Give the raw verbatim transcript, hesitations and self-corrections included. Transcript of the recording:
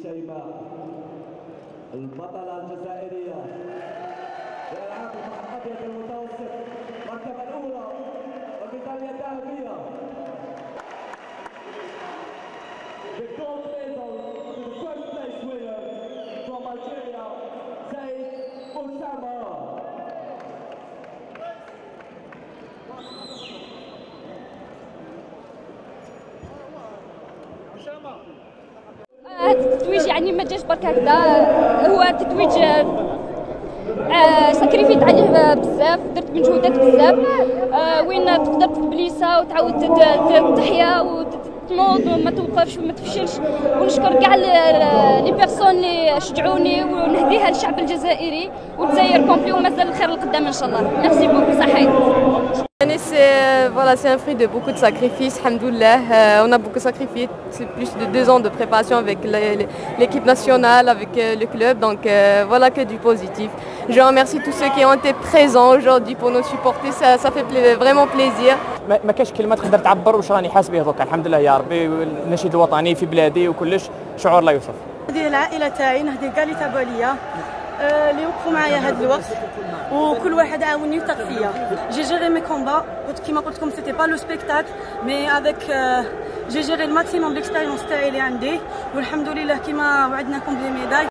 شيماء البطلة الجزائرية لألعاب الأبيض المتوسط المرتبة الأولى وميدالية ذهبية. The gold medal to the first place winner from Algeria, Zaid Oussama. هذا التتويج يعني ما جاش برك هكذا، هو تتويج ساكريفيت عليه بزاف، درت مجهودات بزاف وين تقدر تبليسا وتعاود تحيا وتنوض وما توقفش وما تفشلش. ونشكر كاع لي بيرسون اللي شجعوني ونهديها للشعب الجزائري والجزائر كومبلي ومازال الخير القدام ان شاء الله. ميرسي بوكو صحيح. C'est voilà, c'est un fruit de beaucoup de sacrifices, alhamdoulilah. Euh, on a beaucoup sacrifié, c'est plus de deux ans de préparation avec l'équipe nationale, avec euh, le club, donc euh, voilà que du positif. Je remercie tous ceux qui ont été présents aujourd'hui pour nous supporter, ça, ça fait pla vraiment plaisir. ما كاش كلمه تقدر تعبر واش راني حاس به دوكا. الحمد لله يا ربي، النشيد الوطني في بلادي وكلش شعور لا يوصف. هذه العائله تاعي، نهدي كاع اللي تابعوا ليا اللي وقفوا معايا هذا الوقت، وكل واحد عاوني وثق فيا. جي جيري مي كومبا، كيما قلت لكم سيتي با لو سبيكتاكل مي افيك جي جيري الماكسيموم ليكسبيريونس تاعي اللي عندي، والحمد لله كيما وعدناكم بلي ميداي